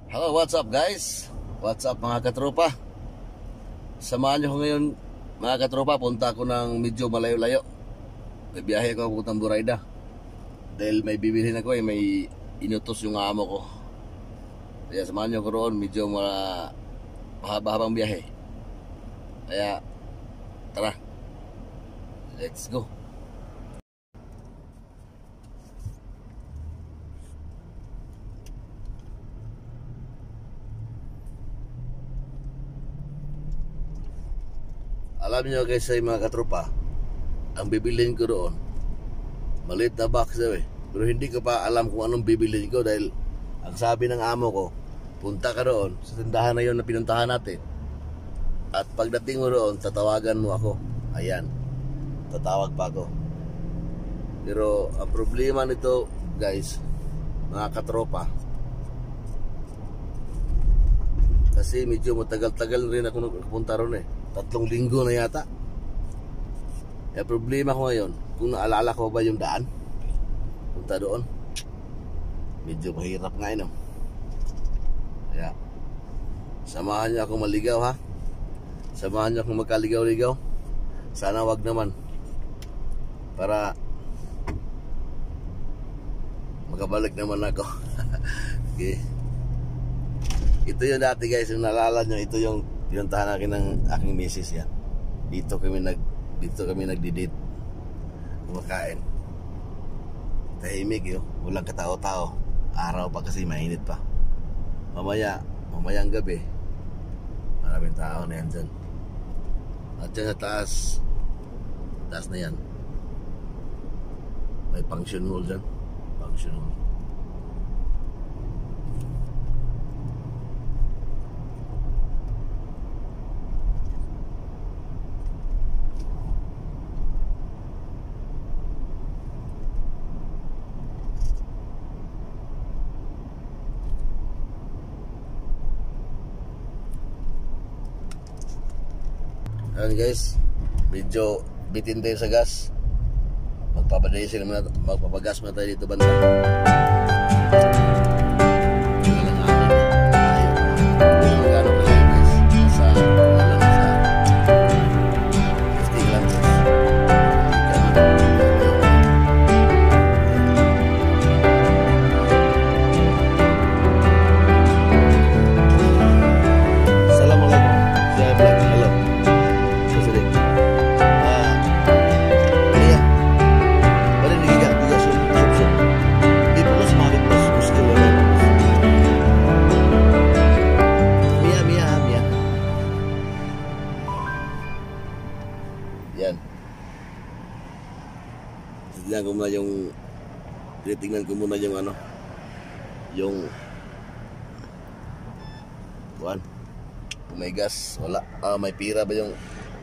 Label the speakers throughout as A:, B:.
A: Hello, what's up guys? What's up mga katropa? Samahan nyo ko ngayon mga katropa. Punta ko ng medyo malayo-layo. May biyahe ko puntang Buraida. Dahil may bibilhin ako may inutos yung amo ko. Kaya samahan nyo ko roon. Medyo mahaba-habang biyahe. Kaya tara, let's go. Alam niyo guys ay mga katropa, ang bibilhin ko doon maliit na box daw pero hindi ko pa alam kung anong bibilhin ko dahil ang sabi ng amo ko, punta ka doon sa tindahan na yun na pinuntahan natin at pagdating mo doon tatawagan mo ako. Ayan, tatawag pa ako. Pero ang problema nito guys mga katropa, kasi medyo matagal-tagal rin ako nagpunta ron 3 linggo na yata. Kaya problema ko ngayon, kung naalala ko ba yung daan punta doon, medyo mahirap nga yun. Kaya samahan niyo akong maligaw ha. Samahan niyo akong magkaligaw-ligaw. Sana wag naman, para makabalik naman ako. Okay. Ito yung dati guys, yung naalala nyo, ito yung pinuntahan natin ng aking misis yan. Dito kami nagdi-date. Kumakain. Tahimik yun. Walang katao-tao. Araw pa kasi mainit pa. Mamayang gabi, maraming tao na yan dyan. At dyan sa taas na yan, may function hall dyan. Function hall. Ayan guys, medyo bitin tayo sa gas. Magpapagas muna tayo dito banda. Tingnan ko muna yung yung kung may gas, wala. May pira ba yung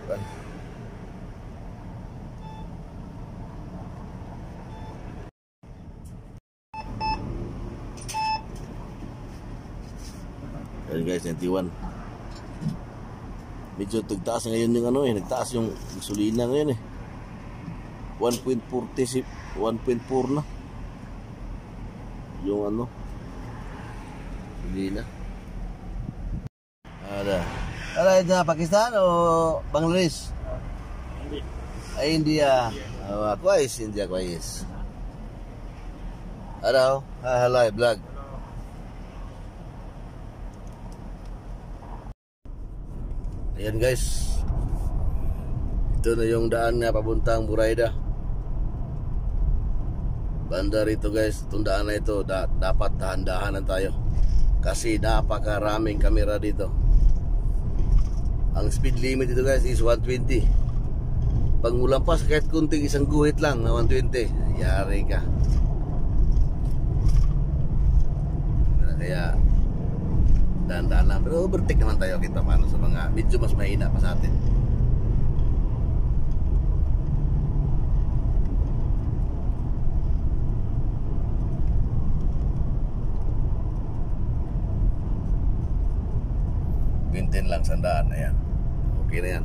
A: Ayan guys, 91. Medyo tugtaas ngayon yung nagtaas yung gasolina ngayon 1.40 1.4 na yung hindi na. Ada ito Pakistan o Bangladesh? India. Kuwais, India kuwais. Ada halay vlog. Ayan guys, ito na yung daan nga papuntang Buraida. Banda rito guys, itong daan na ito dapat dahan-dahanan tayo kasi napakaraming kamera dito. Ang speed limit dito guys is 120. Pag mulampas kahit kunting isang guhit lang na 120, yari ka. Kaya dahan-dahan lang, pero overtake naman tayo kita paano sa mga medyo mas mahina pa sa atin. Bintin lang sandaan na yan. Okay na yan.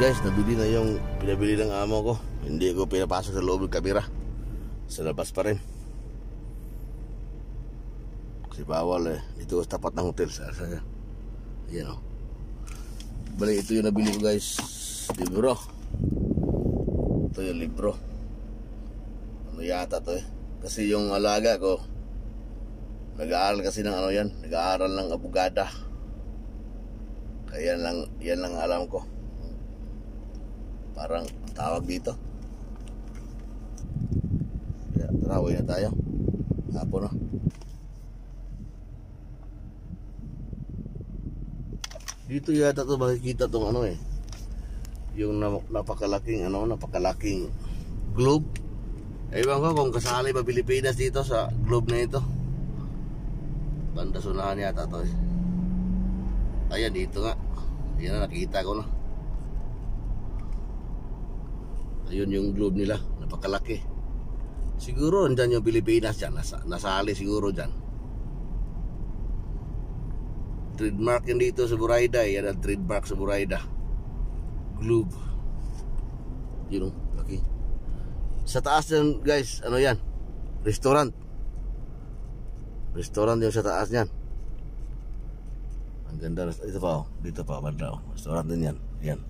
A: guys, nabili na yung pinabili ng amo ko. Hindi ko pinapasok sa loob ng kamera. Sa labas pa rin. Kasi bawal eh. Dito sa tapat ng hotel. Ayan o. Bali, ito yung nabili ko guys. Libro. Ito yung libro. Ano yata to eh. Kasi yung alaga ko, nag-aaral kasi ng ano yan. Nag-aaral ng abogada. Kaya yan lang alam ko. Parang tawag dito. Kaya taraway na tayo. Hapon na. Dito yata to makikita tong ano eh. Yung napakalaking globe. Ewan ko kung kasali ba Pilipinas dito sa globe na ito. Banda sunahan yata to eh. Ayan dito nga. Ayan na, nakita ko na. Ayun yung globe nila. Napakalaki. Siguro andyan yung Pilipinas dyan. Nasali siguro dyan. Trademark yan dito sa Buraida. Yan ang trademark sa Buraida. Globe. Yun o, laki. Sa taas yan guys, ano yan? Restaurant. Restaurant yung sa taas yan. Ang ganda. Ito pa o. Dito pa, banda o. Restaurant din yan. Yan.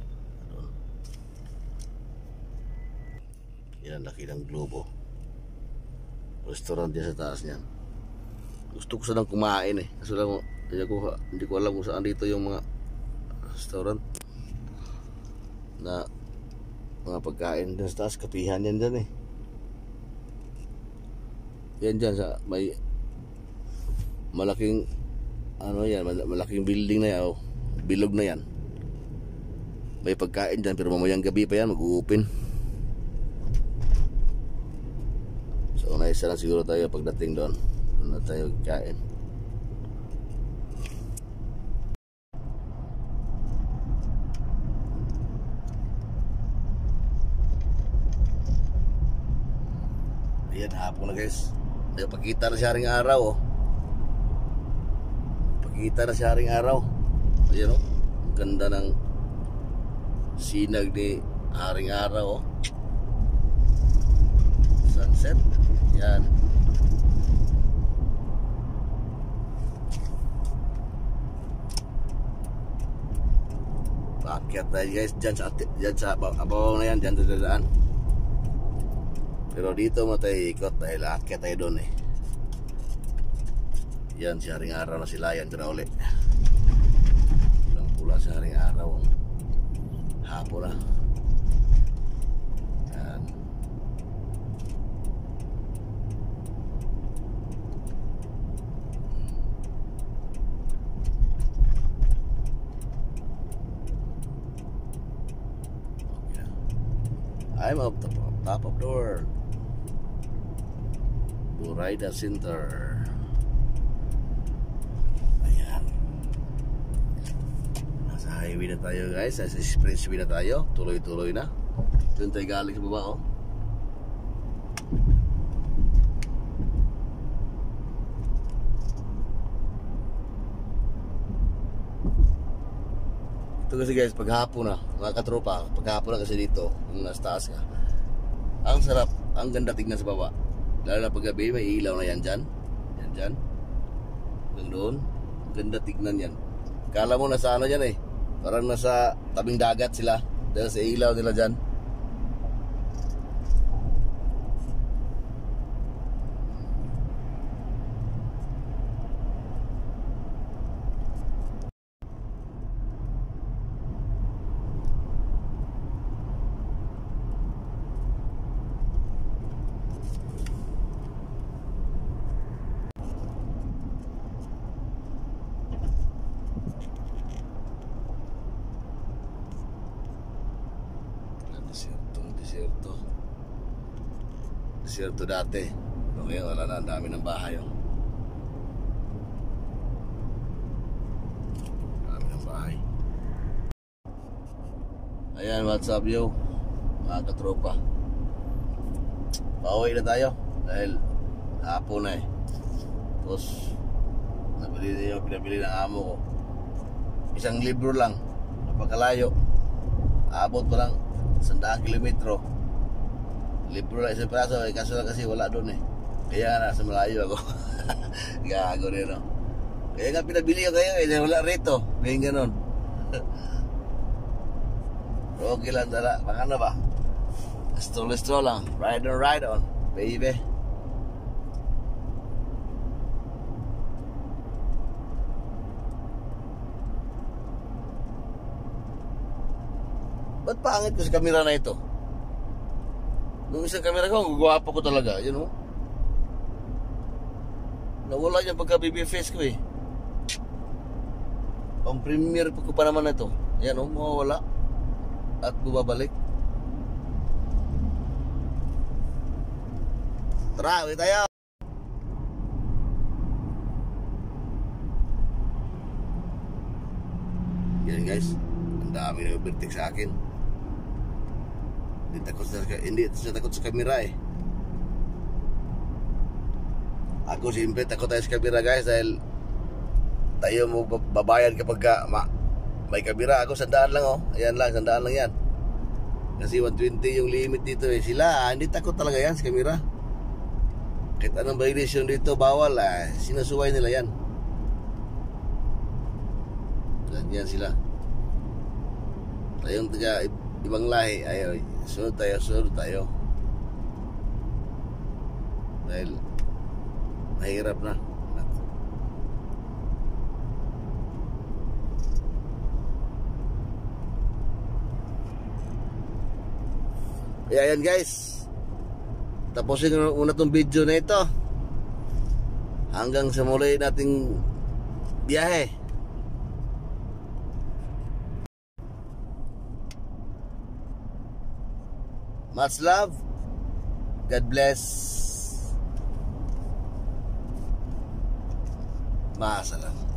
A: Yan, laki ng globe o. Restaurant yan sa taas yan. Gusto ko sanang kumain eh. Kaso lang, hindi ko alam kung saan dito yung mga restaurant na mga pagkain dyan sa taas. Kapihan yan dyan eh. Yan dyan sa may malaking ano yan, malaking building na yan oh. Bilog na yan. May pagkain dyan pero mamayang gabi pa yan mag-open. So naisa lang siguro tayo pagdating doon. Doon na tayo kain. Ayan, hapon na guys. Pagkita na siya ring araw oh. Pagkita na siya ring araw. Ayan oh. Ang ganda ng sinag ni haring araw oh. Sunset. Yan. Paakyat tayo guys. Dyan sa abaw na yan. Dyan sa dadaan. Pero dito mo tayo ikot dahil aakyat tayo doon eh. Yan, si haring araw na sila. Yan, tira ulit. Pulang-pula si haring araw. Hapon na. Yan. Okay. I'm up the top of the world. Buraida Center. Ayan. Nasa highway na tayo guys. Nasa expressway na tayo. Tuloy-tuloy na. Doon tayo galing sa baba oh. Ito kasi guys, paghapon na mga katropa, paghapon na kasi dito kung nasa taas ka, ang sarap, ang ganda tignan sa baba. Lalo na paggabi, may ilaw na yan dyan. Yan dyan. Hanggang doon. Ganda tignan yan. Kala mo nasa ano dyan eh. Parang nasa tabing dagat sila. Dahil sa ilaw nila dyan. Desierto dati. Pero ngayon wala na, ang dami ng bahay oh. Dami ng bahay. Ayan, what's up yo mga katropa. Pauwi na tayo dahil hapon na eh. Tapos pinabili ng amo ko. Isang libro lang, napakalayo. Abot pa lang 100 kilometro. Libro lang isang piraso, kaso lang kasi wala doon eh. Kaya nga nasa malayo ako. Gago rin, no? Kaya nga pinabili ko kayo eh, wala rito. May ganon. Okay lang tala, baka na ba? Stroll lang, ride on, baby. Ba't pangit ko sa kamera na ito? Nung isang kamera ko, ang gwapo ko talaga, you know? Nawala yung pagka-baby face ko eh. Pang premiere ko pa naman ito. Yan o, mawawala. At bumabalik. Tara, uwi tayo. Yan guys, ang dami na overtake sa akin. Hindi siya takot sa kamera eh. Ako siyempre takot tayo sa kamera guys, dahil tayo mo babayad kapag may kamera. Ako 100 lang oh. Ayan lang, 100 lang yan. Kasi 120 yung limit dito eh. Sila hindi takot talaga yan sa kamera. Kahit anong violation dito, bawal sinusuway nila yan. Ganyan sila. Tayong taga ibang lahi, ayaw, sunod tayo. Dahil mahirap na. Kaya yan guys, tapusin ko una tong video na ito hanggang sa muli nating biyahe. Much love. God bless. Maasalam.